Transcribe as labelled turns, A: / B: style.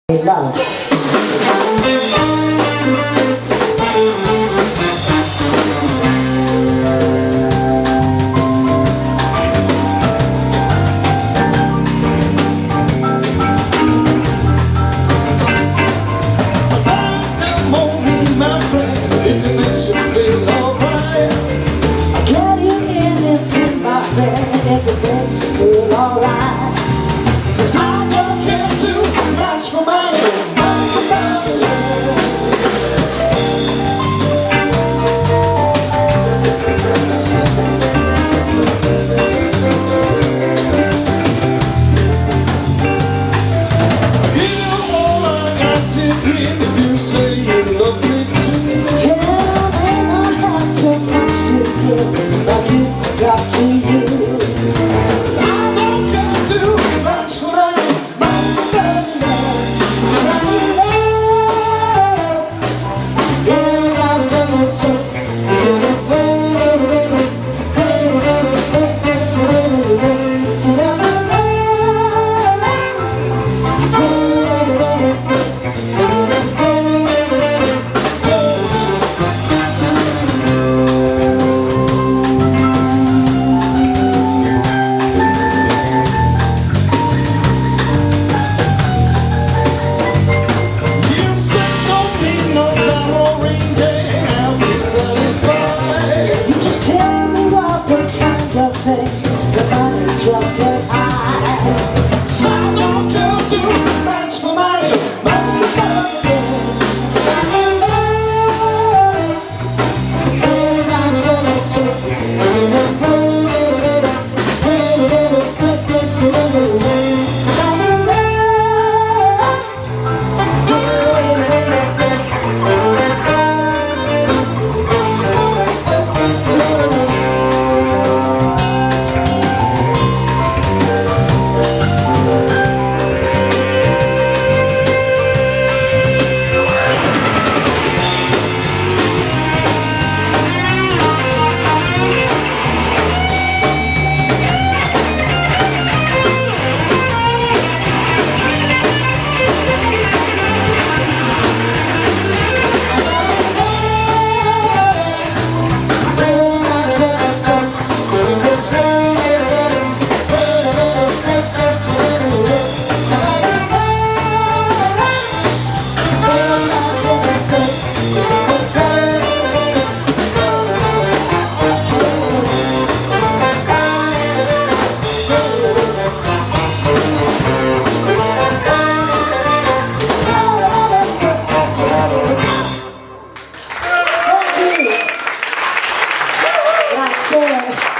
A: Love. If it makes you feel alright, 'cause I don't care too much for money, money for money. Give you all I got to give if you say you love me too. Yeah, man, I got so much to give, like you got to you. You just tell me what the kind of things the money just get high. So I don't care too much for money, money for money. That's it.